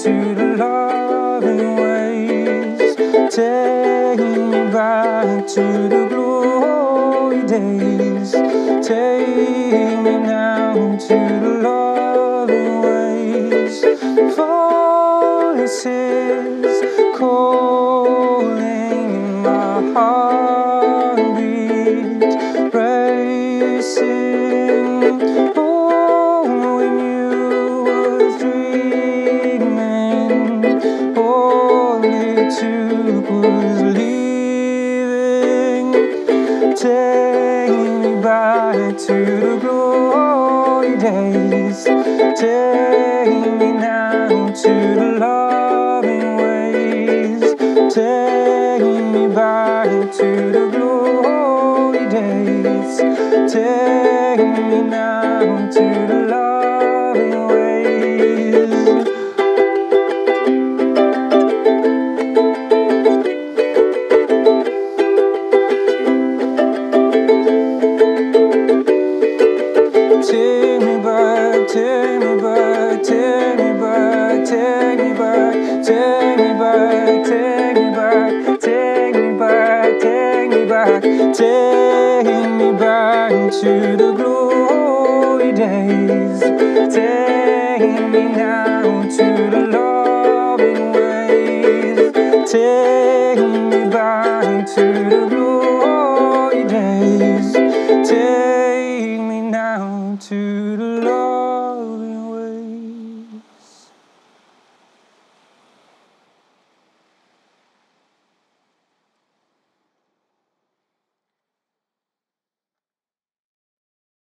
to the loving ways. Take me back to the glory days. Take me now to the loving ways. Voices calling in my heartbeat, racing. Oh, when you were dreaming, all it took was leaving. Take me back to the glory days. Take me now to the loving ways. Take me back to the glory days. Take me now to the loving ways. Take me back, take me back, take me back, take me back, take me back, take me back, take me back, take me back, take me back to the glory days. Take me now to the loving ways. Take